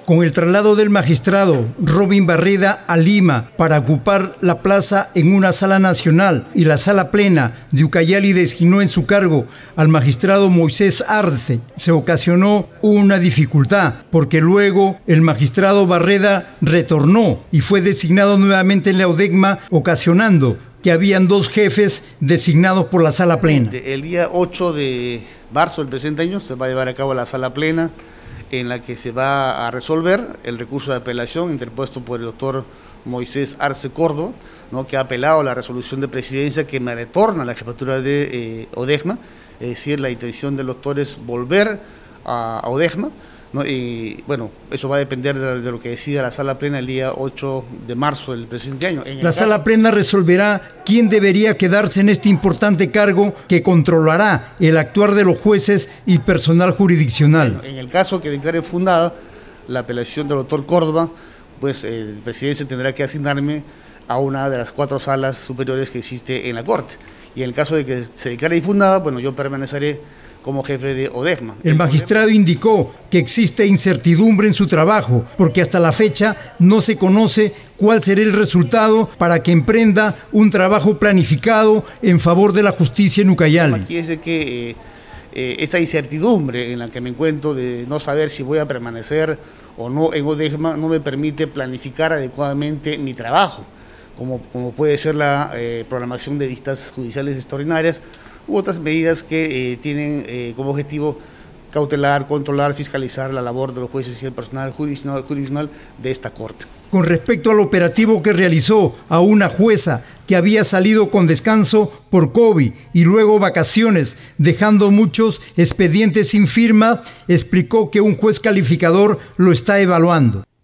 Con el traslado del magistrado Robin Barreda a Lima para ocupar la plaza en una sala nacional y la sala plena de Ucayali designó en su cargo al magistrado Moisés Arce, se ocasionó una dificultad porque luego el magistrado Barreda retornó y fue designado nuevamente en la ODECMA, ocasionando que habían dos jefes designados por la sala plena. El día 8 de marzo del presente año se va a llevar a cabo la sala plena en la que se va a resolver el recurso de apelación interpuesto por el doctor Moisés Arce Córdoba, ¿no?, que ha apelado a la resolución de presidencia que me retorna a la jefatura de ODECMA. Es decir, la intención del doctor es volver a ODECMA, ¿no? Y bueno, eso va a depender de lo que decida la sala plena el día 8 de marzo del presente año. La sala plena resolverá quién debería quedarse en este importante cargo que controlará el actuar de los jueces y personal jurisdiccional. Bueno, en el caso que declare fundada la apelación del doctor Córdoba, pues el presidente tendrá que asignarme a una de las 4 salas superiores que existe en la Corte. Y en el caso de que se declare infundada, bueno, yo permaneceré como jefe de ODECMA. El magistrado indicó que existe incertidumbre en su trabajo porque hasta la fecha no se conoce cuál será el resultado para que emprenda un trabajo planificado en favor de la justicia en Ucayali. Aquí es de que esta incertidumbre en la que me encuentro de no saber si voy a permanecer o no en ODECMA no me permite planificar adecuadamente mi trabajo, como puede ser la programación de vistas judiciales extraordinarias u otras medidas que tienen como objetivo cautelar, controlar, fiscalizar la labor de los jueces y el personal jurisdiccional de esta Corte. Con respecto al operativo que realizó a una jueza que había salido con descanso por COVID y luego vacaciones, dejando muchos expedientes sin firma, explicó que un juez calificador lo está evaluando.